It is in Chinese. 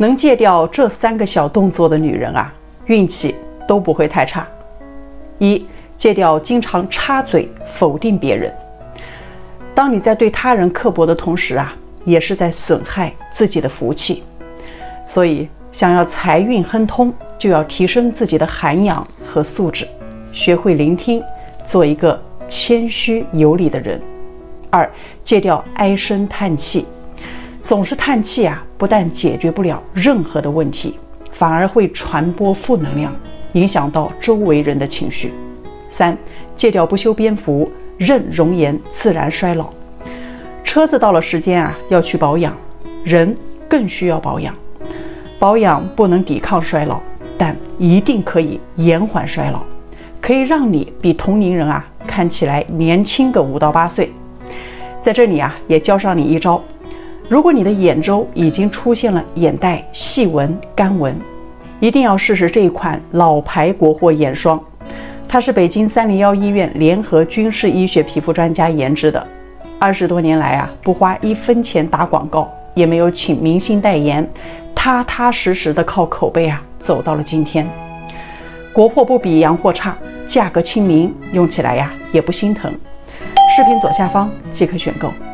能戒掉这3个小动作的女人啊，运气都不会太差。一、戒掉经常插嘴否定别人。当你在对他人刻薄的同时啊，也是在损害自己的福气。所以想要财运亨通，就要提升自己的涵养和素质，学会聆听，做一个谦虚有礼的人。2、戒掉唉声叹气。总是叹气啊，不但解决不了任何的问题，反而会传播负能量，影响到周围人的情绪。3、戒掉不修边幅，任容颜自然衰老。车子到了时间啊，要去保养，人更需要保养。保养不能抵抗衰老，但一定可以延缓衰老，可以让你比同龄人啊看起来年轻个5到8岁。在这里啊，也教上你一招。如果你的眼周已经出现了眼袋、细纹、干纹，一定要试试这一款老牌国货眼霜。它是北京301医院联合军事医学皮肤专家研制的，20多年来啊，不花1分钱打广告，也没有请明星代言，踏踏实实的靠口碑啊，走到了今天。国货不比洋货差，价格亲民，用起来呀也不心疼。视频左下方即可选购。